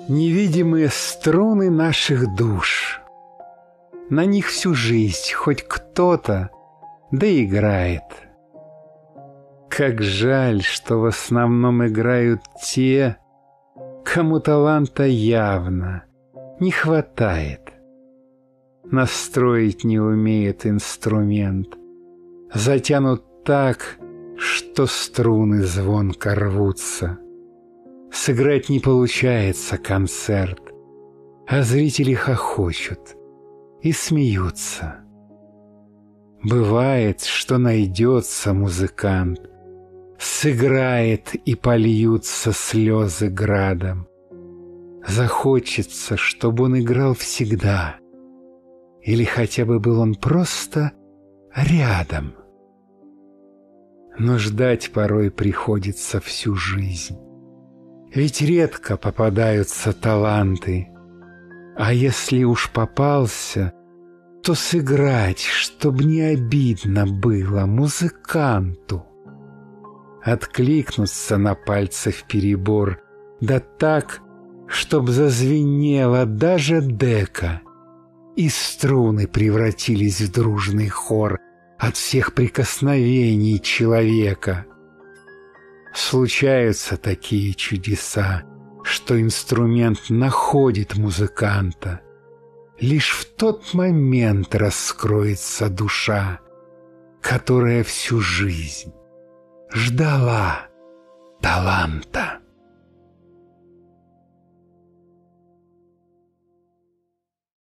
невидимые струны наших душ. На них всю жизнь хоть кто-то доиграет. Как жаль, что в основном играют те, кому таланта явно не хватает. Настроить не умеет инструмент, затянут так, что струны звонко рвутся. Сыграть не получается концерт, а зрители хохочут и смеются. Бывает, что найдется музыкант, сыграет и польются слезы градом. Захочется, чтобы он играл всегда, или хотя бы был он просто рядом. Но ждать порой приходится всю жизнь. Ведь редко попадаются таланты, а если уж попался, то сыграть, чтоб не обидно было музыканту. Откликнуться на пальцы вперебор, да так, чтоб зазвенела даже дека, и струны превратились в дружный хор от всех прикосновений человека. Случаются такие чудеса, что инструмент находит музыканта. Лишь в тот момент раскроется душа, которая всю жизнь ждала таланта.